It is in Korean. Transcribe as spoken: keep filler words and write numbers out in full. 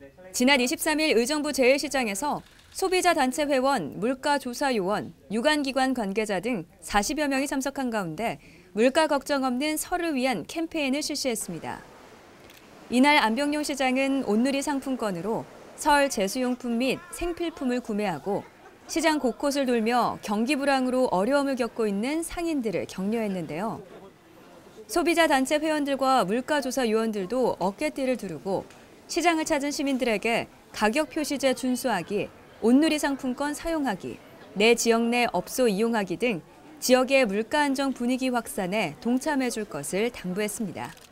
지난 이십삼 일 의정부 제일시장에서 소비자 단체 회원, 물가조사 요원, 유관기관 관계자 등 사십여 명이 참석한 가운데 물가 걱정 없는 설을 위한 캠페인을 실시했습니다. 이날 안병용 시장은 온누리 상품권으로 설 제수용품 및 생필품을 구매하고 시장 곳곳을 돌며 경기 불황으로 어려움을 겪고 있는 상인들을 격려했는데요. 소비자 단체 회원들과 물가조사 요원들도 어깨띠를 두르고 시장을 찾은 시민들에게 가격 표시제 준수하기, 온누리 상품권 사용하기, 내 지역 내 업소 이용하기 등 지역의 물가 안정 분위기 확산에 동참해 줄 것을 당부했습니다.